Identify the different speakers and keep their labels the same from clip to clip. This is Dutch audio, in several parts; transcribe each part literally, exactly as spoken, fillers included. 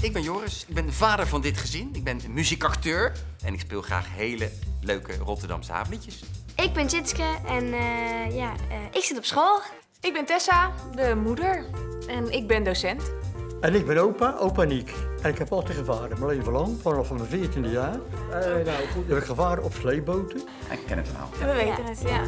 Speaker 1: ik ben Joris. Ik ben de vader van dit gezin. Ik ben muziekacteur. En ik speel graag hele leuke Rotterdamse havenliedjes.
Speaker 2: Ik ben Tjitske en uh, ja, uh, ik zit op school.
Speaker 3: Ik ben Tessa, de moeder. En ik ben docent.
Speaker 4: En ik ben opa, opa Niek. En ik heb altijd gevaren, mijn leven lang, vanaf mijn veertiende jaar. Uh, nou, goed, heb ik gevaren op sleepboten.
Speaker 1: Ik ken het verhaal.
Speaker 3: Ja. We weten het, ja.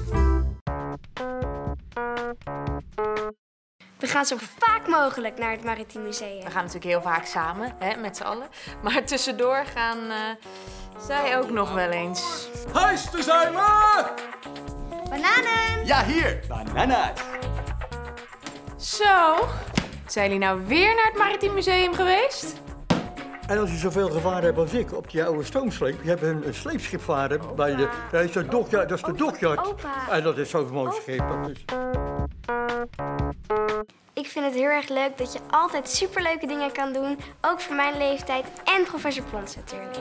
Speaker 2: We gaan zo vaak mogelijk naar het Maritiem Museum.
Speaker 3: We gaan natuurlijk heel vaak samen, hè, met z'n allen. Maar tussendoor gaan uh, zij ook nog wel eens.
Speaker 5: Huis, daar zijn we!
Speaker 2: Bananen!
Speaker 1: Ja, hier!
Speaker 5: Bananas!
Speaker 3: Zo, zijn jullie nou weer naar het Maritiem Museum geweest?
Speaker 4: En als je zoveel gevaren hebt als ik op die oude stoomsleep, je hebt een, een sleepschip varen
Speaker 2: Opa.
Speaker 4: bij de, dat is de dockyard, dat is de
Speaker 2: Opa.
Speaker 4: dockyard.
Speaker 2: Opa.
Speaker 4: En dat is zo'n mooi
Speaker 2: Opa.
Speaker 4: schip. Dat is...
Speaker 2: Ik vind het heel erg leuk dat je altijd superleuke dingen kan doen. Ook voor mijn leeftijd en professor Plons natuurlijk.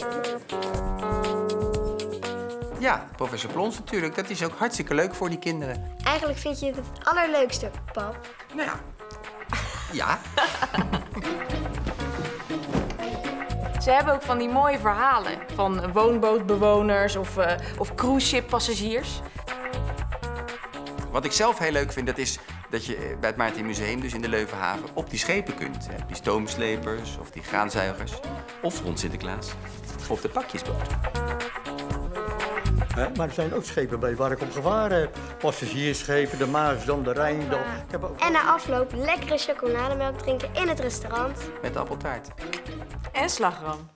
Speaker 1: Ja, professor Plons natuurlijk. Dat is ook hartstikke leuk voor die kinderen.
Speaker 2: Eigenlijk vind je het het allerleukste, pap.
Speaker 1: Nou ja. Ja.
Speaker 3: Ze hebben ook van die mooie verhalen van woonbootbewoners of, uh, of cruiseschip-passagiers.
Speaker 1: Wat ik zelf heel leuk vind, dat is dat je bij het Maritiem Museum, dus in de Leuvenhaven, op die schepen kunt. Hè? Die stoomslepers of die graanzuigers. Of rond Sinterklaas. Of de pakjesboot.
Speaker 4: He, maar er zijn ook schepen bij waar ik op gevaren heb. Passagiersschepen, de Maasdam, de Rijndam. Ik heb ook...
Speaker 2: En na afloop lekkere chocolademelk drinken in het restaurant.
Speaker 1: Met de appeltaart.
Speaker 3: En slagroom.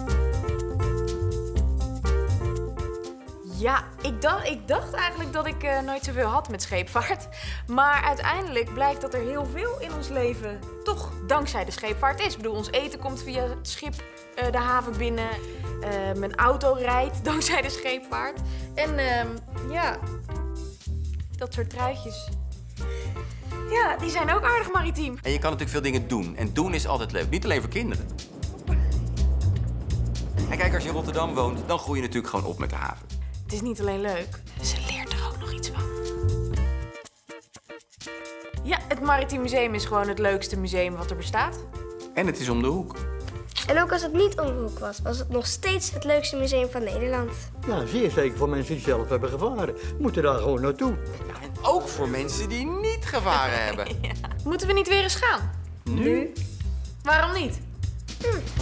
Speaker 3: Ja, ik dacht, ik dacht eigenlijk dat ik uh, nooit zoveel had met scheepvaart. Maar uiteindelijk blijkt dat er heel veel in ons leven toch dankzij de scheepvaart is. Ik bedoel, ons eten komt via het schip uh, de haven binnen. Uh, mijn auto rijdt dankzij de scheepvaart. En uh, ja, dat soort truitjes. Ja, die zijn ook aardig maritiem.
Speaker 1: En je kan natuurlijk veel dingen doen. En doen is altijd leuk. Niet alleen voor kinderen. En kijk, als je in Rotterdam woont, dan groei je natuurlijk gewoon op met de haven.
Speaker 3: Het is niet alleen leuk, ze leert er ook nog iets van. Ja, het Maritiem Museum is gewoon het leukste museum wat er bestaat.
Speaker 1: En het is om de hoek.
Speaker 2: En ook als het niet om de hoek was, was het nog steeds het leukste museum van Nederland.
Speaker 4: Ja, zeer zeker voor mensen die zelf hebben gevaren. Moeten daar gewoon naartoe.
Speaker 1: Ja, en ook voor mensen die niet gevaren hebben.
Speaker 3: Ja. Moeten we niet weer eens gaan?
Speaker 1: Nu?
Speaker 3: Waarom niet?
Speaker 2: Hm.